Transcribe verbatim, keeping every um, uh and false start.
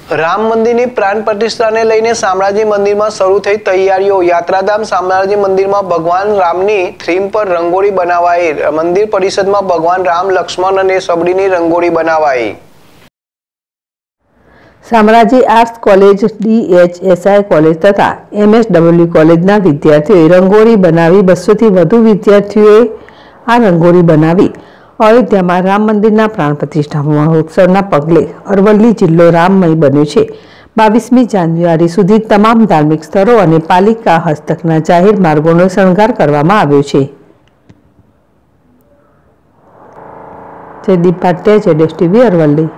રામ મંદિરની પ્રાણ પ્રતિષ્ઠાને લઈને શામળાજી મંદિરમાં શરૂ થઈ તૈયારીઓ। યાત્રાધામ શામળાજી મંદિરમાં ભગવાન રામની થીમ પર રંગોળી બનાવાઈ। મંદિર પરિસરમાં ભગવાન રામ, લક્ષ્મણ અને સબડીની રંગોળી બનાવાઈ। Shamlaji arts college, DHSI college તથા એમએસડબલ્યુ કોલેજના વિદ્યાર્થીઓએ રંગોળી બનાવી બસોથી વધુ વિદ્યાર્થીઓએ આ રંગોળી બનાવી અયોધ્યામાં રામ મંદિરના પ્રાણ પ્રતિષ્ઠા મહોત્સવના પગલે અરવલ્લી જિલ્લો રામમય બન્યો છે। બાવીસમી જાન્યુઆરી સુધી તમામ ધાર્મિક સ્થળો અને પાલિકા હસ્તકના જાહેર માર્ગોનો શણગાર કરવામાં આવ્યો છે। જયદીપ ભાટિયા, જેડેશ ટીવી, અરવલ્લી।